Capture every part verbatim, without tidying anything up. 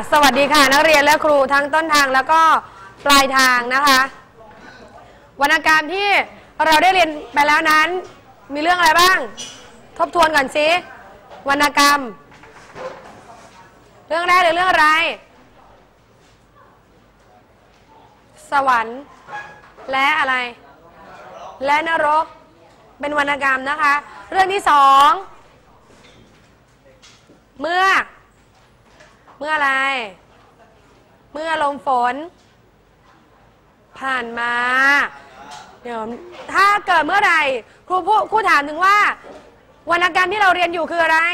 สวัสดีค่ะนักเรียนและครูทั้งต้นทางแล้วก็ปลายทางนะคะวรรณกรรมที่เราได้เรียนไปแล้วนั้นมีเรื่องอะไรบ้างทบทวนก่อนสิวรรณกรรมเรื่องแรกหรือเรื่องอะไรสวรรค์และอะไรและนรกเป็นวรรณกรรมนะคะเรื่องที่สองเมื่อเมื่ออะไรเมื่อลมฝนผ่านมาเดี๋ยวถ้าเกิดเมื่อไหร่ครูพูดครูถามถึงว่าวรรณกรรมที่เราเรียนอยู่คืออะไร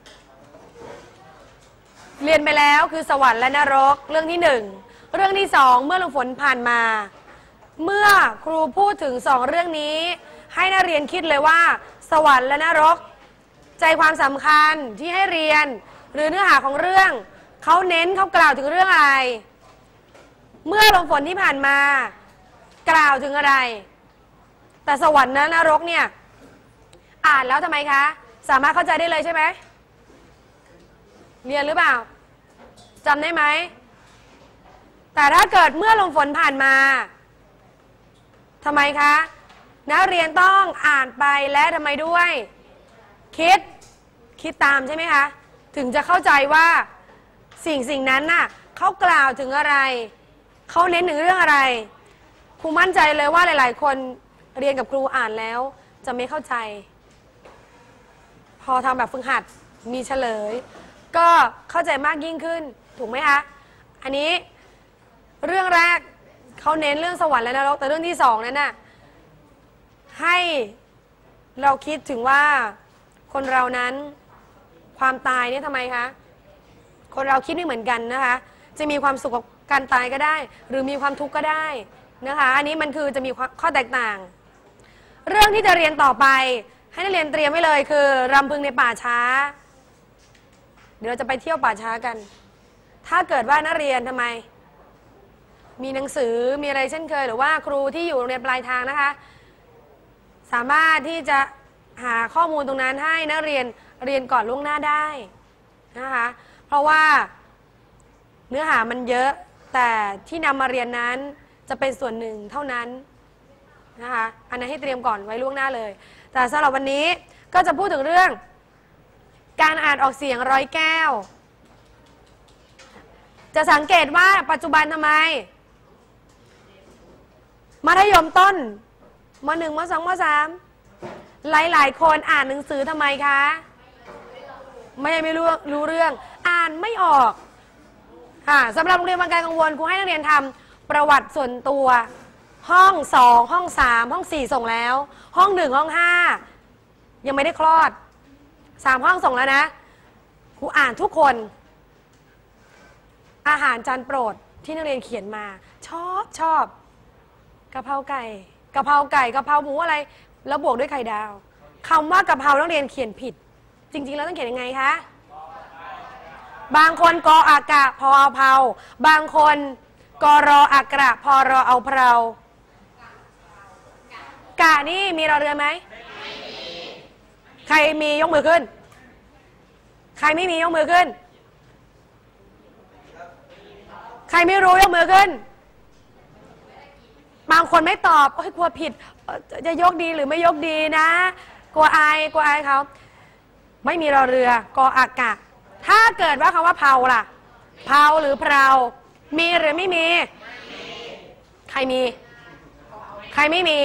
เรียนไปแล้วคือสวรรค์และนรกเรื่องที่หนึ่งเรื่องที่สองเมื่อลมฝนผ่านมาเมื่อครูพูดถึงสองเรื่องนี้ให้นักเรียนคิดเลยว่าสวรรค์และนรกใจความสำคัญที่ให้เรียนหรือเนื้อหาของเรื่องเขาเน้นเขากล่าวถึงเรื่องอะไรเมื่อลมฝนที่ผ่านมากล่าวถึงอะไรแต่สวรรค์และนรกเนี่ยอ่านแล้วทำไมคะสามารถเข้าใจได้เลยใช่ไหมเรียนหรือเปล่าจำได้ไหมแต่ถ้าเกิดเมื่อลมฝนผ่านมาทำไมคะนักเรียนต้องอ่านไปและทำไมด้วยคิดคิดตามใช่ไหมคะถึงจะเข้าใจว่าสิ่งสิ่งนั้นน่ะเขากล่าวถึงอะไรเขาเน้นถึงเรื่องอะไรครูมั่นใจเลยว่าหลายๆคนเรียนกับครูอ่านแล้วจะไม่เข้าใจพอทำแบบฝึกหัดมีเฉลยก็เข้าใจมากยิ่งขึ้นถูกไหมคะอันนี้เรื่องแรกเขาเน้นเรื่องสวรรค์และนรกแต่เรื่องที่สองนั้นน่ะให้เราคิดถึงว่าคนเรานั้นความตายเนี่ยทำไมคะคนเราคิดไม่เหมือนกันนะคะจะมีความสุขกับการตายก็ได้หรือมีความทุกข์ก็ได้นะคะอันนี้มันคือจะมีข้อแตกต่างเรื่องที่จะเรียนต่อไปให้นักเรียนเตรียมไว้เลยคือรำพึงในป่าช้าเดี๋ยวเราจะไปเที่ยวป่าช้ากันถ้าเกิดว่านักเรียนทำไมมีหนังสือมีอะไรเช่นเคยหรือว่าครูที่อยู่โรงเรียนปลายทางนะคะสามารถที่จะหาข้อมูลตรงนั้นให้นักเรียนเรียนก่อนล่วงหน้าได้นะคะเพราะว่าเนื้อหามันเยอะแต่ที่นำมาเรียนนั้นจะเป็นส่วนหนึ่งเท่านั้นนะคะอันนั้นให้เตรียมก่อนไว้ล่วงหน้าเลยแต่สำหรับวันนี้ก็จะพูดถึงเรื่องการอ่านออกเสียงร้อยแก้วจะสังเกตว่าปัจจุบันทำไมมัธยมต้นมหนึ่งมสองมสามหลายๆคนอ่านหนังสือทำไมคะไม่ไม่รู้รู้เรื่องอ่านไม่ออกค่ะสำหรับโรงเรียนบางการกังวลครูให้นักเรียนทำประวัติส่วนตัวห้องสองห้องสามห้องสี่ส่งแล้วห้องหนึ่งห้องห้ายังไม่ได้คลอดสามห้องส่งแล้วนะครูอ่านทุกคนอาหารจานโปรดที่นักเรียนเขียนมาชอบชอบกะเพราไก่กะเพราไก่กะเพราหมูอะไรแล้วบวกด้วยไข่ดาวคำว่ากะเพรานักเรียนเขียนผิดจริงๆแล้วต้องเขียนยังไงคะบางคนกออากะพอเอาเผาบางคนกรออากระพอรอเอาเพรากะนี่มีรอเรือไหมใครมียกมือขึ้นใครไม่มียกมือขึ้นใครไม่รู้ยกมือขึ้นบางคนไม่ตอบโอ้ยกลัวผิดจะยกดีหรือไม่ยกดีนะกลัวอายกลัวอายเขาไม่มีรอเรือกออากะถ้าเกิดว่าคำว่าเผาล่ะเผาหรือเพรามีหรือไม่มีใครมีใครไม่มี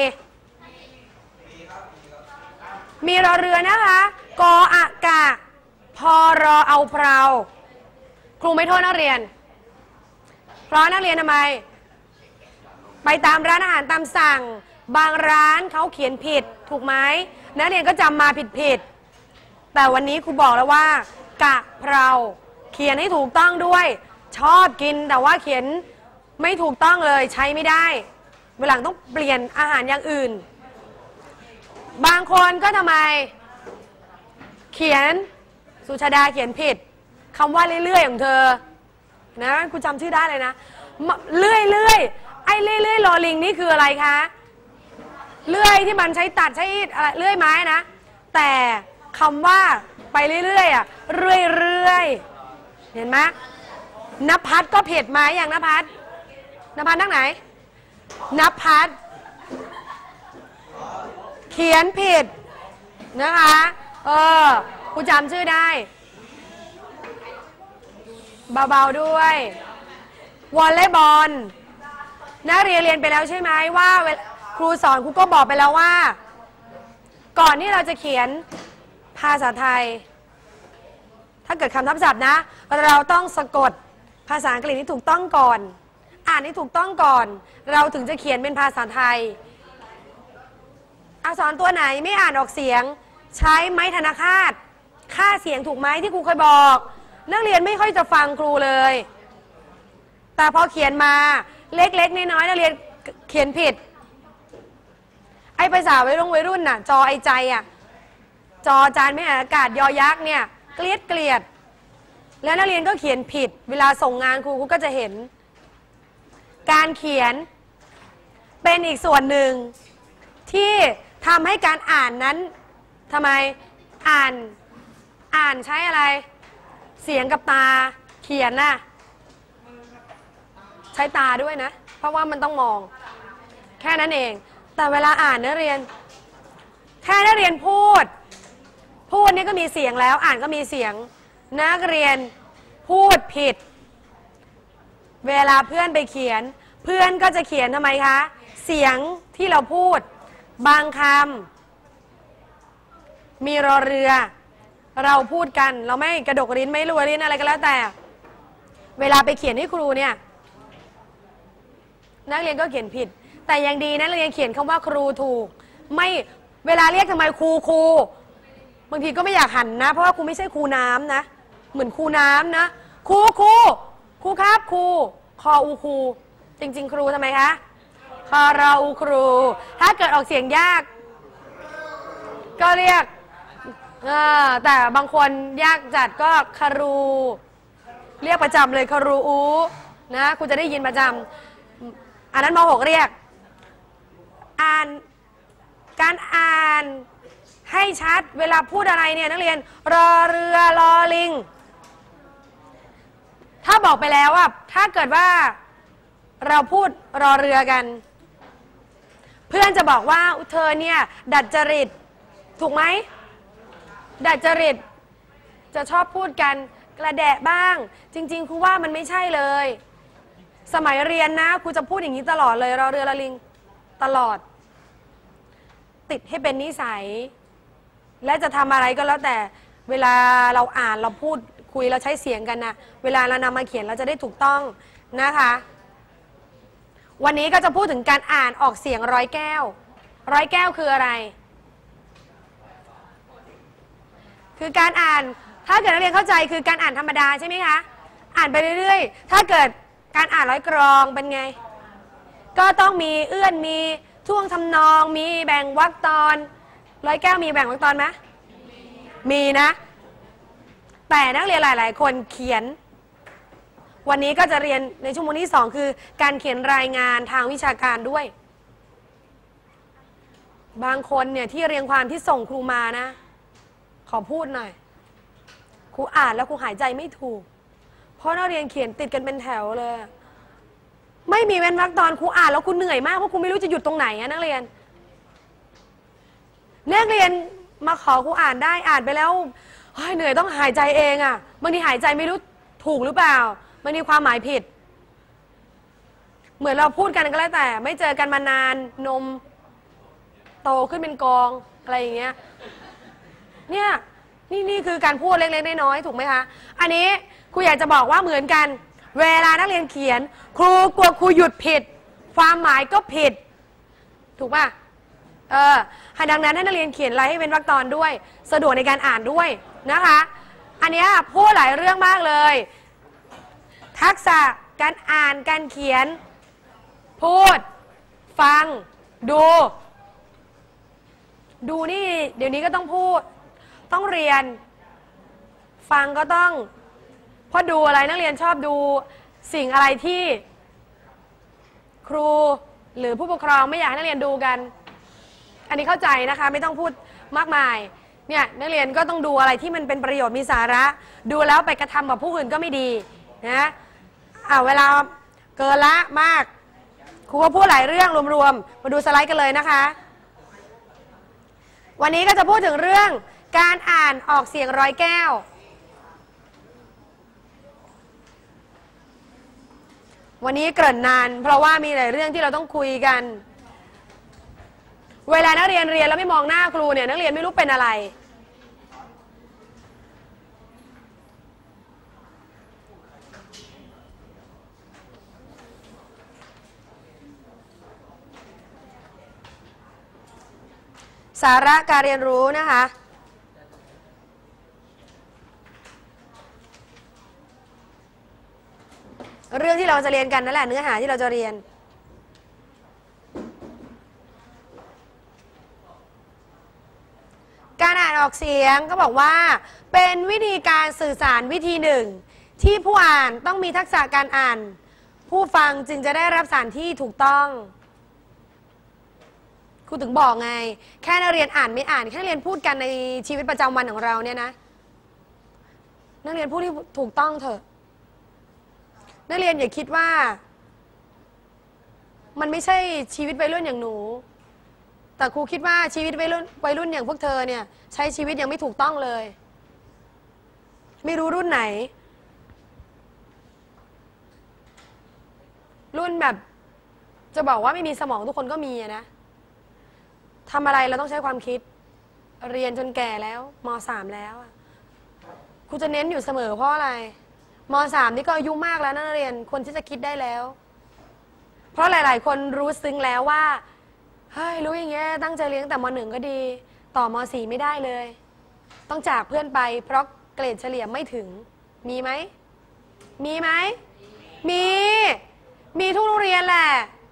มีรอเรือนะคะกออากะพอรอเอาเพราครูไม่โทษนักเรียนเพราะนักเรียนทำไมไปตามร้านอาหารตามสั่งบางร้านเขาเขียนผิดถูกไหมนักเรียนก็จำมาผิดผิดแต่วันนี้ครูบอกแล้วว่ากะเพราเขียนให้ถูกต้องด้วยชอบกินแต่ว่าเขียนไม่ถูกต้องเลยใช้ไม่ได้เวลาต้องเปลี่ยนอาหารอย่างอื่นบางคนก็ทำไมเขียนสุชาดาเขียนผิดคำว่าเรื่อยๆของเธอนะครูจำชื่อได้เลยนะเรื่อยๆไอ้เรื่อยๆลอลิงนี่คืออะไรคะเลื่อยที่มันใช้ตัดใช้อะไรเลื่อยไม้นะแต่คำว่าไปเรื่อยๆอ่ะเรื่อยๆเห็นไหมนภัสก็ผิดไหมอย่างนภัสนภัสนั่งไหนนภัสเขียนผิดนะคะเออครูจำชื่อได้เบาๆด้วยวอลเลย์บอลนักเรียนเรียนไปแล้วใช่ไหมว่าครูสอนครูก็บอกไปแล้วว่าก่อนที่เราจะเขียนภาษาไทยถ้าเกิดคำทับศัพท์นะเราต้องสะกดภาษาอังกฤษที่ถูกต้องก่อนอ่านให้ถูกต้องก่อนเราถึงจะเขียนเป็นภาษาไทยอักษรตัวไหนไม่อ่านออกเสียงใช้ไม้ธนาคาตค่าเสียงถูกไหมที่ครูเคยบอกนักเรียนไม่ค่อยจะฟังครูเลยแต่พอเขียนมาเล็กๆน้อยๆนักเรียนเขียนผิดไอ้ภาษาวัยรุ่นวัยรุ่นน่ะจอไอใจอ่ะจอจานไม่อ่านอากาศยอยักษ์เนี่ยเกลียดเกลียดแล้วนักเรียนก็เขียนผิดเวลาส่งงานครูครูก็จะเห็นการเขียนเป็นอีกส่วนหนึ่งที่ทำให้การอ่านนั้นทำไมอ่านอ่านใช้อะไรเสียงกับตาเขียนน่ะใช้ตาด้วยนะเพราะว่ามันต้องมองแค่นั้นเองแต่เวลาอ่านนักเรียนแค่นักเรียนพูดพูดนี่ก็มีเสียงแล้วอ่านก็มีเสียงนักเรียนพูดผิดเวลาเพื่อนไปเขียนเพื่อนก็จะเขียนทำไมคะเสียงที่เราพูดบางคำมีรอเรือเราพูดกันเราไม่กระดกลิ้นไม่รัวลิ้นอะไรก็แล้วแต่เวลาไปเขียนให้ครูเนี่ยนักเรียนก็เขียนผิดแต่ยังดีนักเรียนเขียนคำว่าครูถูกไม่เวลาเรียกทำไมครูครูบางทีก็ไม่อยากหันนะเพราะว่าครูไม่ใช่ครูน้ำนะเหมือนครูน้ำนะครูครูครูครับครูคออูครูจริงๆครูทำไมคะคอเราอูครูถ้าเกิดออกเสียงยากก็เรียกแต่บางคนยากจัดก็คารูเรียกประจำเลยคารูอูนะครูจะได้ยินประจำอันนั้นมหกเรียกอ่านการอ่านให้ชัดเวลาพูดอะไรเนี่ยนักเรียนรอเรือรอลิงถ้าบอกไปแล้วว่าถ้าเกิดว่าเราพูดรอเรือกันเพื่อนจะบอกว่าเธอเนี่ยดัดจริตถูกไหมดัดจริตจะชอบพูดกันกระแดะบ้างจริงๆครูว่ามันไม่ใช่เลยสมัยเรียนนะครูจะพูดอย่างนี้ตลอดเลยรอเรือรอลิงตลอดติดให้เป็นนิสัยและจะทำอะไรก็แล้วแต่เวลาเราอ่านเราพูดคุยเราใช้เสียงกันนะเวลาเรานำมาเขียนเราจะได้ถูกต้องนะคะวันนี้ก็จะพูดถึงการอ่านออกเสียงร้อยแก้วร้อยแก้วคืออะไรคือการอ่านถ้าเกิดนักเรียนเข้าใจคือการอ่านธรรมดาใช่ไหมคะอ่านไปเรื่อยๆถ้าเกิดการอ่านร้อยกรองเป็นไงก็ต้องมีเอื้อนมีท่วงทำนองมีแบ่งวรรคตอนร้อยแก้วมีแบ่งวรรคตอนไหมมีนะแต่นักเรียนหลายๆคนเขียนวันนี้ก็จะเรียนในชั่วโมงที่สองคือการเขียนรายงานทางวิชาการด้วยบางคนเนี่ยที่เรียงความที่ส่งครูมานะขอพูดหน่อยครูอ่านแล้วครูหายใจไม่ถูกเพราะนักเรียนเขียนติดกันเป็นแถวเลยไม่มีเว้นวรรคตอนครูอ่านแล้วครูเหนื่อยมากเพราะครูไม่รู้จะหยุดตรงไหนอะนักเรียนนักเรียนมาขอครูอ่านได้อ่านไปแล้วเหนื่อยต้องหายใจเองอะบางทีหายใจไม่รู้ถูกหรือเปล่ามันมีความหมายผิดเหมือนเราพูดกันก็แล้วแต่ไม่เจอกันมานานนมโตขึ้นเป็นกองอะไรอย่างเงี้ยเนี่ยนี่นี่คือการพูดเล็กๆน้อยๆถูกไหมคะอันนี้ครูอยากจะบอกว่าเหมือนกันเวลานักเรียนเขียนครูกลัวครูหยุดผิดความหมายก็ผิดถูกป่ะเออดังนั้นให้นักเรียนเขียนอะไรให้เป็นวรรคตอนด้วยสะดวกในการอ่านด้วยนะคะอันนี้พูดหลายเรื่องมากเลยทักษะการอ่านการเขียนพูดฟังดูดูนี่เดี๋ยวนี้ก็ต้องพูดต้องเรียนฟังก็ต้องเพราะดูอะไรนักเรียนชอบดูสิ่งอะไรที่ครูหรือผู้ปกครองไม่อยากให้นักเรียนดูกันอันนี้เข้าใจนะคะไม่ต้องพูดมากมายเนี่ยนักเรียนก็ต้องดูอะไรที่มันเป็นประโยชน์มีสาระดูแล้วไปกระทำกับผู้อื่นก็ไม่ดีนะอ่าเวลาเกินละมากครูก็พูดหลายเรื่องรวมๆมาดูสไลด์กันเลยนะคะวันนี้ก็จะพูดถึงเรื่องการอ่านออกเสียงร้อยแก้ววันนี้เกริ่นนานเพราะว่ามีหลายเรื่องที่เราต้องคุยกันเวลานักเรียนเรียนแล้วไม่มองหน้าครูเนี่ยนักเรียนไม่รู้เป็นอะไรสาระการเรียนรู้นะคะเรื่องที่เราจะเรียนกันนั่นแหละเนื้อหาที่เราจะเรียนการอ่านออกเสียงก็บอกว่าเป็นวิธีการสื่อสารวิธีหนึ่งที่ผู้อ่านต้องมีทักษะการอ่านผู้ฟังจึงจะได้รับสารที่ถูกต้องครูถึงบอกไงแค่นักเรียนอ่านไม่อ่านแค่นักเรียนพูดกันในชีวิตประจำวันของเราเนี่ยนะนักเรียนพูดที่ถูกต้องเถอะนักเรียนอย่าคิดว่ามันไม่ใช่ชีวิตวัยรุ่นอย่างหนูแต่ครูคิดว่าชีวิตวัยรุ่นวัยรุ่นอย่างพวกเธอเนี่ยใช้ชีวิตยังไม่ถูกต้องเลยไม่รู้รุ่นไหนรุ่นแบบจะบอกว่าไม่มีสมองทุกคนก็มีนะทำอะไรเราต้องใช้ความคิดเรียนจนแก่แล้วมสามแล้วครูจะเน้นอยู่เสมอเพราะอะไรมสามนี่ก็อายุมากแล้วนักเรียนคนที่จะคิดได้แล้วเพราะหลายๆคนรู้ซึ้งแล้วว่าเฮ้ยรู้อย่างเงี้ยตั้งใจเรียนแต่มหนึ่งก็ดีต่อมสี่ไม่ได้เลยต้องจากเพื่อนไปเพราะเกรดเฉลี่ยไม่ถึงมีไหมมีไหมมีมีทุกโรงเรียนแหละ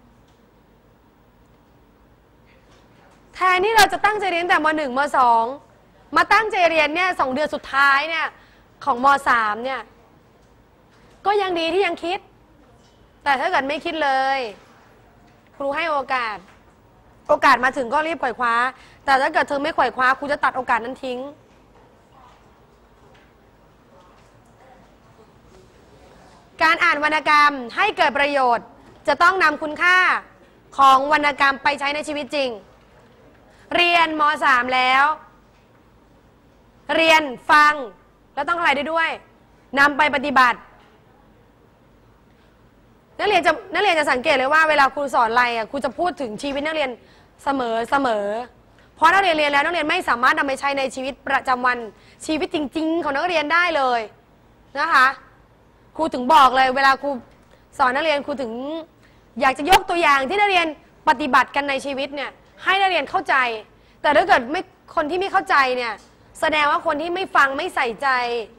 แทนที่เราจะตั้งใจเรียนแต่มหนึ่งมสองมาตั้งใจเรียนเนี่ยสองเดือนสุดท้ายเนี่ยของมสามเนี่ยก็ยังดีที่ยังคิดแต่ถ้าเกิดไม่คิดเลยครูให้โอกาสโอกาสมาถึงก็รีบไขว่คว้าแต่ถ้าเกิดเธอไม่ไขว่คว้าครูจะตัดโอกาสนั้นทิ้งการอ่านวรรณกรรมให้เกิดประโยชน์จะต้องนำคุณค่าของวรรณกรรมไปใช้ในชีวิตจริงเรียนมสามแล้วเรียนฟังแล้วต้องอะไรได้ด้วยนำไปปฏิบัตินักเรียนจะนักเรียนจะสังเกตเลยว่าเวลาครูสอนอะไรอ่ะครูจะพูดถึงชีวิตนักเรียนเสมอเสมอเพราะนักเรียนเรียนแล้วนักเรียนไม่สามารถนำไปใช้ในชีวิตประจำวันชีวิตจริงๆของนักเรียนได้เลยนะคะครูถึงบอกเลยเวลาครูสอนนักเรียนครูถึงอยากจะยกตัวอย่างที่นักเรียนปฏิบัติกันในชีวิตเนี่ยให้นักเรียนเข้าใจแต่ถ้าเกิดไม่คนที่ไม่เข้าใจเนี่ยแสดงว่าคนที่ไม่ฟังไม่ใส่ใจ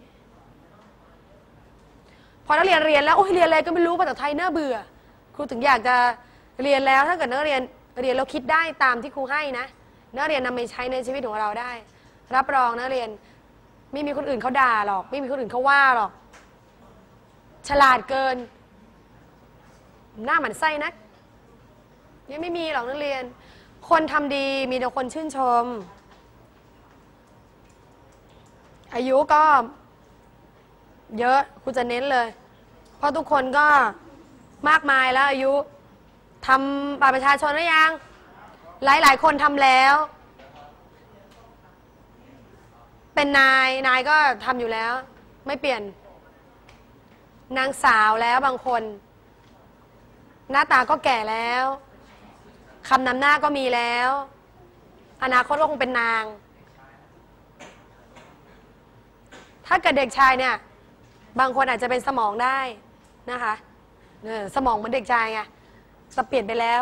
พอนักเรียนเรียนแล้วโอ้ยเรียนอะไรก็ไม่รู้ภาษาไทยน่าเบื่อครูถึงอยากจะเรียนแล้วถ้าเกิดนักเรียนเรียนแล้วคิดได้ตามที่ครูให้นะนักเรียนนำไปใช้ในชีวิตของเราได้รับรองนักเรียนไม่มีคนอื่นเขาด่าหรอกไม่มีคนอื่นเขาว่าหรอกฉลาดเกินหน้าหมันไส้นักยังไม่มีหรอกนักเรียนคนทำดีมีแต่คนชื่นชมอายุก็เยอะครูจะเน้นเลยเพราะทุกคนก็มากมายแล้วอายุทำบัตรประชาชนหรือยังหลายๆคนทำแล้วเป็นนายนายก็ทำอยู่แล้วไม่เปลี่ยนนางสาวแล้วบางคนหน้าตาก็แก่แล้วคำนำหน้าก็มีแล้วอนาคตก็คงเป็นนางถ้าเกิดเด็กชายเนี่ยบางคนอาจจะเป็นสมองได้นะคะเนี่ยสมองเหมือนเด็กชายไงแต่เปลี่ยนไปแล้ว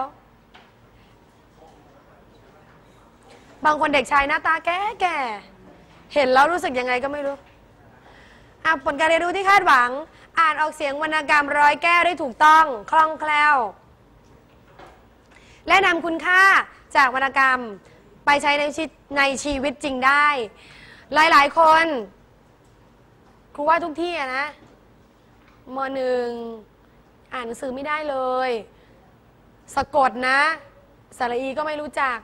บางคนเด็กชายหน้าตาแก่แก่เห็นแล้วรู้สึกยังไงก็ไม่รู้อ่ะผลการเรียนรู้ที่คาดหวังอ่านออกเสียงวรรณกรรมร้อยแก้วได้ถูกต้องคล่องแคล่วและนำคุณค่าจากวรรณกรรมไปใช้ในชีวิตในชีวิตจริงได้หลายๆคนครูว่าทุกที่อะนะมหนึ่งอ่านหนังสือไม่ได้เลยสะกดนะสระอีก็ไม่รู้จัก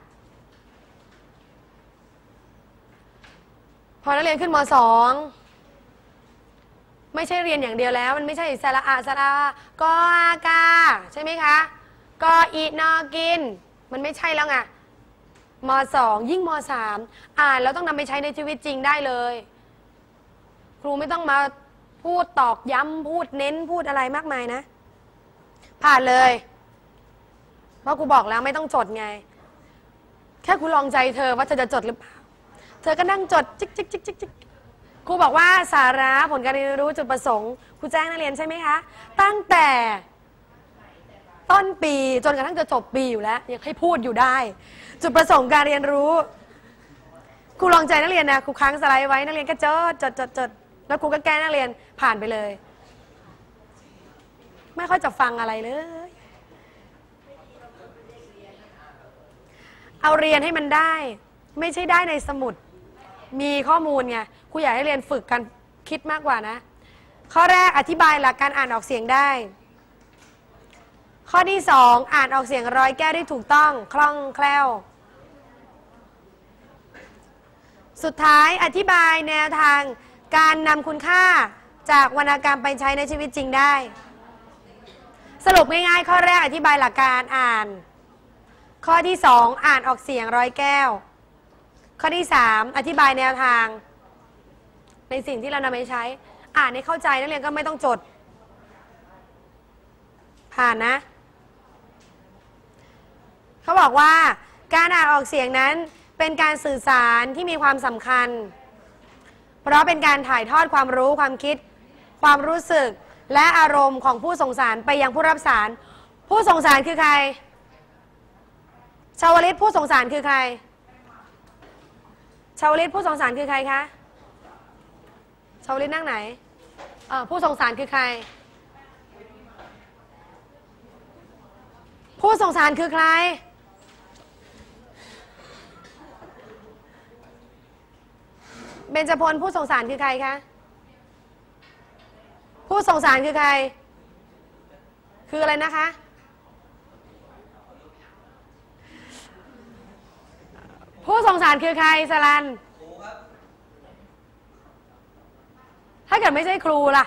พอนักเรียนขึ้นมสองไม่ใช่เรียนอย่างเดียวแล้วมันไม่ใช่สระอาสระกออากาใช่ไหมคะกออีนอกินมันไม่ใช่แล้วไงมสองยิ่งมสามอ่านแล้วต้องนำไปใช้ในชีวิตจริงได้เลยครูไม่ต้องมาพูดตอกย้ำพูดเน้นพูดอะไรมากมายนะผ่านเลยเพราะครูบอกแล้วไม่ต้องจดไงแค่ครูลองใจเธอว่าเธอจะจดหรือเปล่าเธอก็นั่งจดจิ๊กจิ๊กจิ๊กจิ๊กจิ๊กครูบอกว่าสาระผลการเรียนรู้จุดประสงค์ครูแจ้งนักเรียนใช่ไหมคะตั้งแต่ต้นปีจนกระทั่งจะจบปีอยู่แล้วยังให้พูดอยู่ได้จุดประสงค์การเรียนรู้ครูลองใจนักเรียนนะครูค้างสไลด์ไว้นักเรียนก็จดจดจดจดแล้วครูก็แก้นักเรียนผ่านไปเลยไม่ค่อยจะฟังอะไรเลยเอาเรียนให้มันได้ไม่ใช่ได้ในสมุดมีข้อมูลไงครูอยากให้เรียนฝึกกันคิดมากกว่านะข้อแรกอธิบายหลักการอ่านออกเสียงได้ข้อที่สองอ่านออกเสียงร้อยแก้วได้ถูกต้องคล่องแคล่วสุดท้ายอธิบายแนวทางการนำคุณค่าจากวรรณกรรมไปใช้ในชีวิตจริงได้สรุปง่ายๆข้อแรกอธิบายหลักการอ่านข้อที่สองอ่านออกเสียงร้อยแก้วข้อที่สามอธิบายแนวทางในสิ่งที่เรานำไปใช้อ่านให้เข้าใจนักเรียนก็ไม่ต้องจดผ่านนะเขาบอกว่าการอ่านออกเสียงนั้นเป็นการสื่อสารที่มีความสำคัญเพราะเป็นการถ่ายทอดความรู้ความคิดความรู้สึกและอารมณ์ของผู้ส่งสารไปยังผู้รับสารผู้ส่งสารคือใครชาวลิตผู้ส่งสารคือใครชาวลิตผู้ส่งสารคือใครคะชาวลิตนั่งไหนผู้ส่งสารคือใครผู้ส่งสารคือใครเบญจพลผู้ส่งสารคือใครคะผู้ส่งสารคือใครคืออะไรนะคะผู้ส่งสารคือใครสลันถ้าเกิดไม่ใช่ครูล่ะ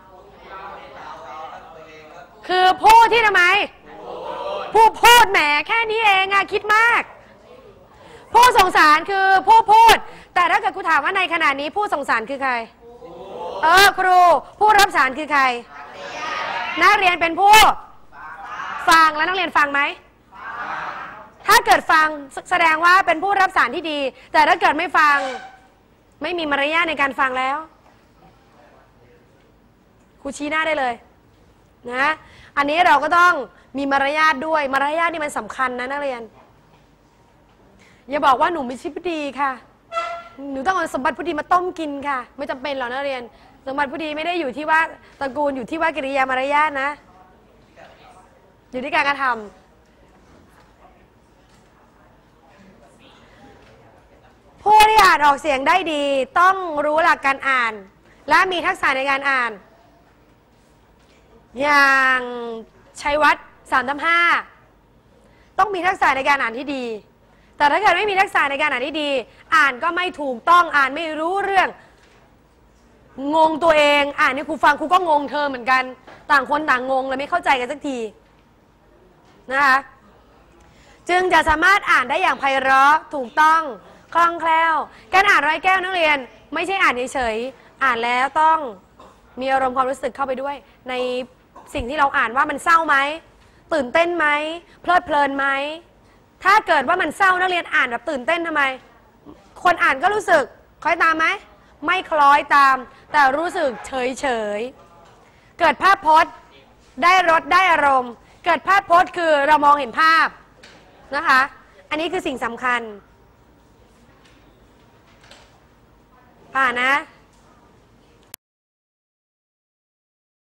คือผู้ที่ทำไมผู้พูดแหมแค่นี้เองอะคิดมากผู้ส่งสารคือผู้พูดแต่ถ้าเกิดครูถามว่าในขณะนี้ผู้ส่งสารคือใครเออครูผู้รับสารคือใครนักเรียนเป็นผู้ฟังแล้วนักเรียนฟังไหมถ้าเกิดฟังแสดงว่าเป็นผู้รับสารที่ดีแต่ถ้าเกิดไม่ฟังไม่มีมารยาทในการฟังแล้วครูชี้หน้าได้เลยนะอันนี้เราก็ต้องมีมารยาทด้วยมารยาทนี่มันสำคัญนะนักเรียนอย่าบอกว่าหนูไม่ใช่ผู้ดีค่ะหนูต้องเอาสมบัติผู้ดีมาต้มกินค่ะไม่จำเป็นหรอกนักเรียนสมบัติผู้ดีไม่ได้อยู่ที่ว่าตระกูลอยู่ที่ว่ากิริยามารยาทนะอยู่ที่การกระทำผู้ที่อ่านออกเสียงได้ดีต้องรู้หลักการอ่านและมีทักษะในการอ่านอย่างชัยวัฒน์สามทับห้าต้องมีทักษะในการอ่านที่ดีแต่ถ้าเกิดไม่มีทักษะในการอ่านที่ดีอ่านก็ไม่ถูกต้องอ่านไม่รู้เรื่องงงตัวเองอ่านนี่ครูฟังครูก็งงเธอเหมือนกันต่างคนต่างงงเลยไม่เข้าใจกันสักทีนะคะจึงจะสามารถอ่านได้อย่างไพเราะถูกต้องคล่องแคล่วการอ่านร้อยแก้วนักเรียนไม่ใช่อ่านเฉยๆอ่านแล้วต้องมีอารมณ์ความรู้สึกเข้าไปด้วยในสิ่งที่เราอ่านว่ามันเศร้าไหมตื่นเต้นไหมเพลิดเพลินไหมถ้าเกิดว่ามันเศร้านักเรียนอ่านแบบตื่นเต้นทำไมคนอ่านก็รู้สึกคล้อยตามไหมไม่คล้อยตามแต่รู้สึกเฉยเฉยเกิดภาพพจน์ได้รสได้อารมณ์เกิดภาพพจน์คือเรามองเห็นภาพนะคะอันนี้คือสิ่งสำคัญผ่านนะ